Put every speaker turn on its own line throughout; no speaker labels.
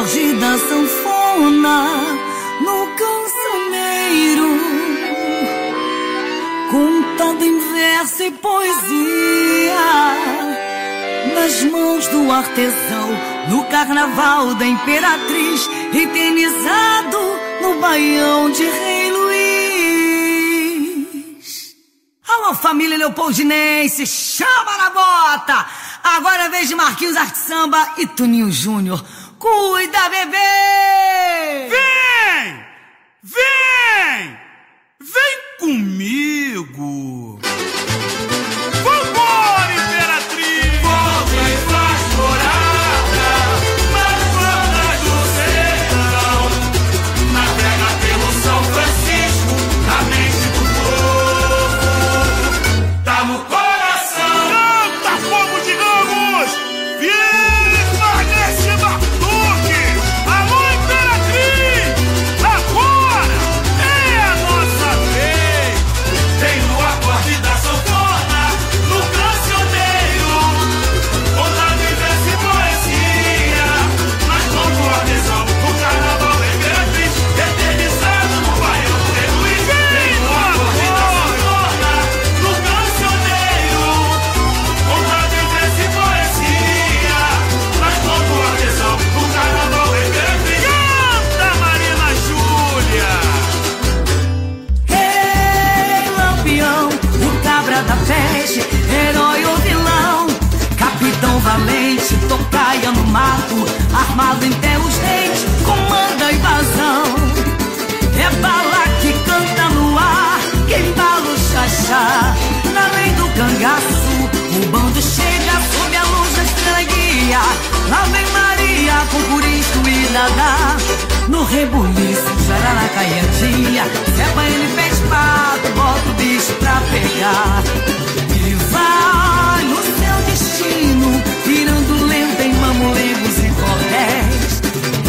acorde da sanfona no cancioneiro, contado em verso e poesia, nas mãos do artesão, no carnaval da imperatriz, eternizado no baião de Rei Luiz. Alô, família leopoldinense, chama na bota! Agora é vez de Marquinhos Arte Samba e Toninho Júnior. Cuida, bebê!
Vem! Vem! Vem comigo! Vambora, Imperatriz! Volta e faz morada nas bandas do sertão. Navega pelo São Francisco, na mente do povo. Tá no coração! Canta, fogo de ramos! Viva nesse batuque! Alô, Imperatriz! Agora é a nossa vez! Tem no acorde da sanfona, no cancioneiro, contado em verso e poesia, mas com tua adesão, no carnaval da Imperatriz, eternizado no baião do Rei Luiz. Tem no acorde da sanfona, no cancioneiro, contado em verso e poesia, mas com tua adesão, no carnaval da Imperatriz. Canta, Marina Júlia!
Ei, Lampião, o cabra da peste, herói ou vilão, capitão valente, tocaia no mato, armado em até os dentes, comanda a invasão. É bala que canta no ar, que embala o xaxá, na lei do cangaço, o bando chega sob a luz da estrela guia. Lá vem Maria com Cristo e Dadá, no rebuliço, jararaca e a dia, Zeba ele pede pato, bota o bicho pra pegar. E vai no seu destino, virando lenta em mamulengos e cordéis. E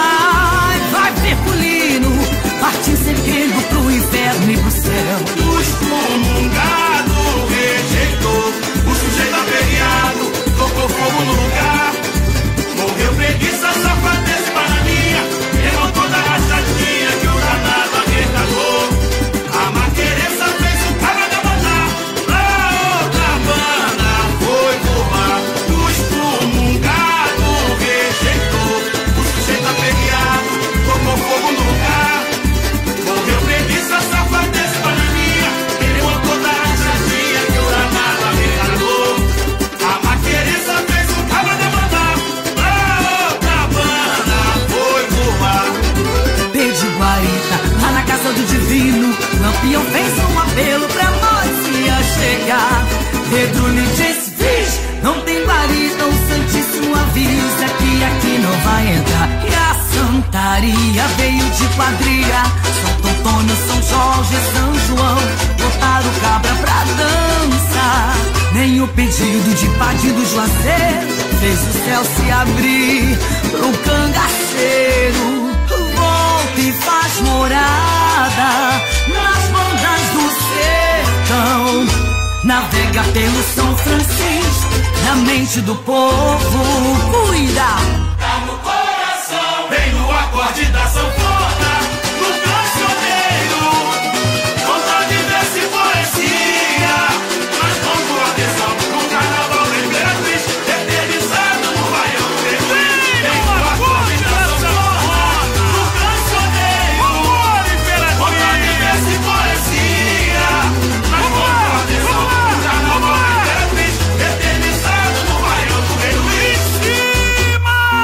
vai perculino, partir seguindo pro inferno e pro céu.
O excomungado rejeitou, o sujeito averiado tocou fogo no lugar. Morreu preguiça, safadeza e bananinha, errou toda a rachadinha que o danado arrecadou. A maquerença fez o cabra demandar, pra outra banda foi voar. O excomungado rejeitou, o sujeito averiado tocou fogo no lugar. Morreu preguiça, safadeza e bananinha, errou toda a rachadinha que o danado arrecadou. A maquerença fez o cabra demandar, pra outra banda foi voar.
Desde Guarita, lá na casa do divino, Lampião fez um apelo pra mocinha chegar. Pedro lhe disse, fiz, não tem guarita, o Santíssimo avisa que aqui não vai entrar. E a Santaria veio de quadrilha, Santo Antônio, São Jorge, São João, botaram cabra pra dançar. Nem o pedido de Padim do Juazeiro fez o céu se abrir pro cangaceiro. Volta e faz morada nas bandas do sertão, navega pelo São Francisco, na mente do povo. Cuida!
Tá no coração, vem no acorde da sanfona, no cancioneiro, contado em verso e poesia, mas com tua adesão, no carnaval da Imperatriz, eternizado no baião do Rei Luiz. Vem no acorde da sanfona, no cancioneiro, contado em verso e poesia, mas com tua adesão, no carnaval da Imperatriz, eternizado no baião do Rei Luiz. Cima!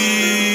Brasil.